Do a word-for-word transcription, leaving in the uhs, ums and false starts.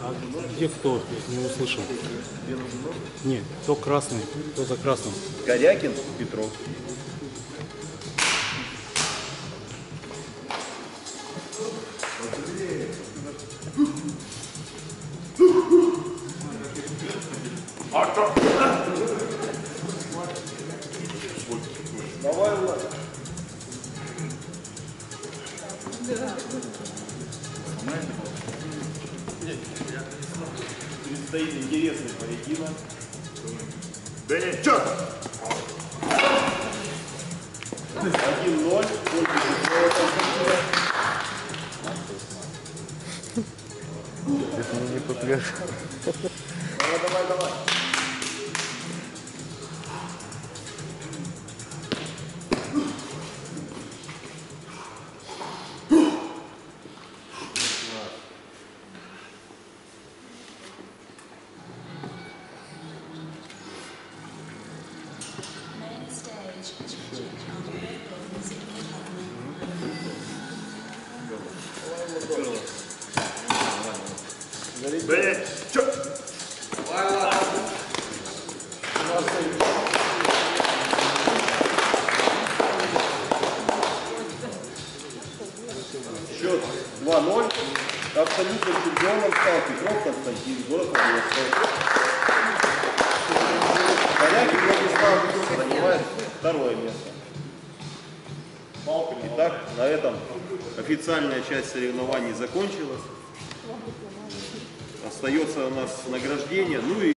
А где кто? Не услышал. Нет, кто красный, кто за красным. Корякин, Петров. Давай, Влад. Предстоит интересный поединок. Бенни, чё? один ноль. Это мне не попрешь. Давай, давай, давай. Бенни, чё? Счет два ноль. Абсолютно чемпионом стал Петров Константин, город Владивосток. Корякин Владислав занимает второе место. Итак, на этом официальная часть соревнований закончилась. Остается у нас награждение. Ну и